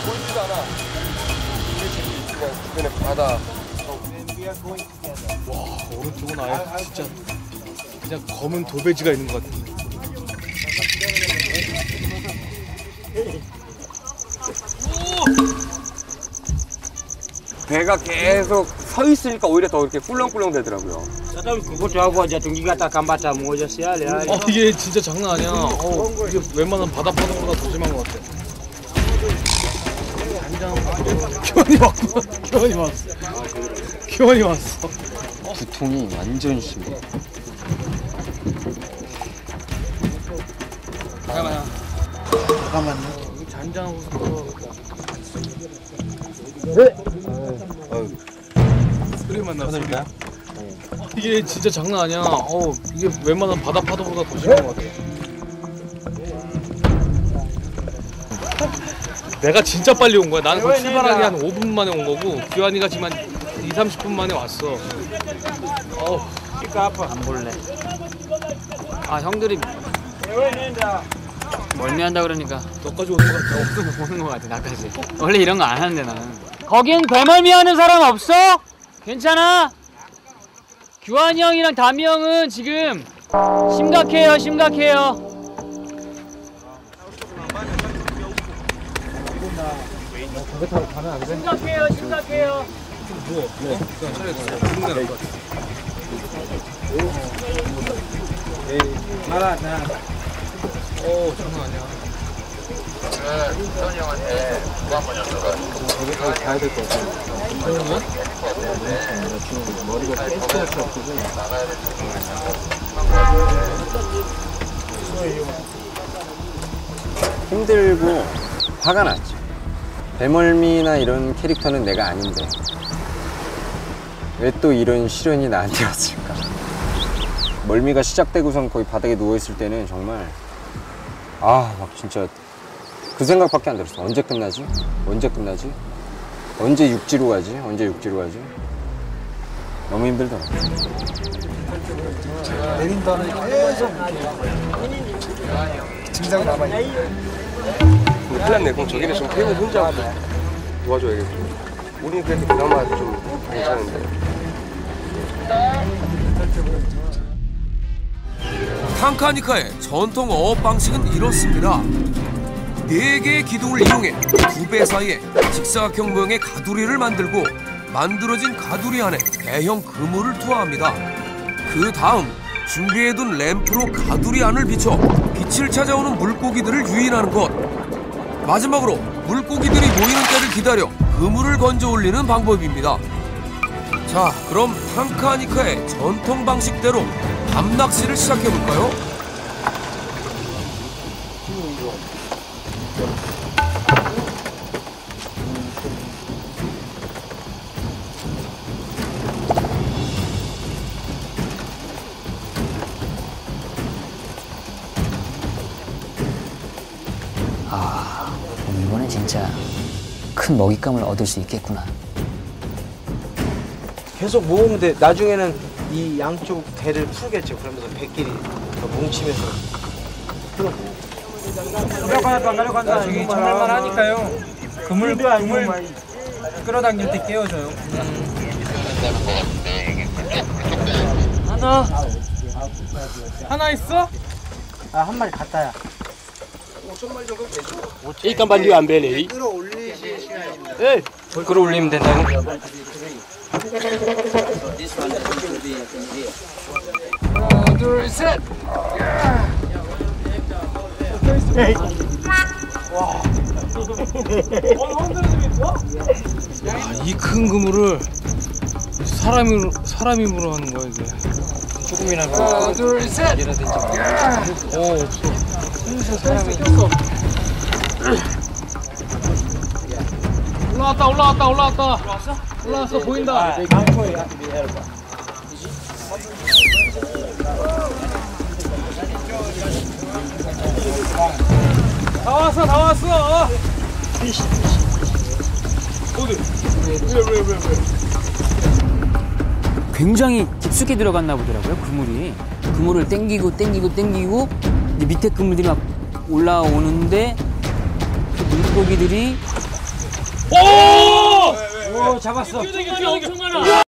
보이지도 않아. 그냥 주변에 바다. 와, 오른쪽은 아예 진짜 그냥 검은 도배지가 있는 것 같은데. 배가 계속 서 있으니까 오히려 더 이렇게 꿀렁꿀렁 되더라고요. 이게 진짜 장난 아니야. 이게 웬만한 바다 파도보다 더 심한 것 같아. 교환이 왔어. 두통이 완전 심해. 잠깐만요. 잔잔하고 소리 만났습니다. 이게 진짜 장난 아니야. 이게 웬만한 바다 파도보다 더 심한 것 같아. 내가 진짜 빨리 온 거야. 나는 거의 출발하기 한 5분 만에 온 거고 규환이가 지금 한 20-30분 만에 왔어. 안 볼래. 형들이 멀미한다 그러니까 너까지 오는 거 같아. 오는 거 같아. 나까지. 원래 이런 거 안 하는데 나는. 거긴 배멀미하는 사람 없어? 괜찮아? 규환이 형이랑 담이 형은 지금 심각해요. 심각해요. 심각해요. 누워. 그냥 차라리 더 죽는 게 나을 것 같아. 장난 아니야. 수현이 형한테 누가 한번 여쭤봐. 저기까지 가야 될 것 같아. 형은? 지금 머리가 깨끗하게 아프고. 힘들고 화가 났죠. 배멀미나 이런 캐릭터는 내가 아닌데 왜 또 이런 시련이 나한테 왔을까. 멀미가 시작되고선 거의 바닥에 누워있을 때는 정말 막 진짜 그 생각밖에 안 들었어. 언제 끝나지? 언제 끝나지? 언제 육지로 가지? 언제 육지로 가지? 너무 힘들더라. 내린다는 계속 증상이 남아있네. 근데 큰일 났네. 그럼 저기는 좀 태국 혼자 도와줘야겠죠. 우리는 그래도 그나마 좀 괜찮은데. 탕카니카의 전통 어업 방식은 이렇습니다. 4개의 기둥을 이용해 2배 사이에 직사각형 모양의 가두리를 만들고 만들어진 가두리 안에 대형 그물을 투하합니다. 그 다음 준비해둔 램프로 가두리 안을 비춰 빛을 찾아오는 물고기들을 유인하는 것. 마지막으로 물고기들이 모이는 때를 기다려 그물을 건져 올리는 방법입니다. 자, 그럼 탕카니카의 전통 방식대로 밤낚시를 시작해볼까요? 이번엔 진짜 큰 먹잇감을 얻을 수 있겠구나. 계속 모으면 돼. 나중에는 이 양쪽 대를 풀겠죠. 그러면서 배끼리 뭉치면서. 나중에 정말만 하니까요. 그물 끌어당길 때 깨워줘요. 하나 있어? 한 마리 갔다야. 5,000마리 정도 되죠? 이깐 반류 안 배네. 끌어올리실 시간입니다. 끌어올리면 된다고? 하나, 둘, 셋! 이 큰 그물을 사람이 물어 하는 거야 이게. 조금이나마 하나, 둘, 셋! 없어. 올라왔어 보인다. 다 왔어. 어디? 왜? 굉장히 깊숙이 들어갔나 보더라고요, 그물이. 그물을 땡기고 이제 밑에 그물들이 막 올라오는데 그 물고기들이 잡았어. 엄청 많아.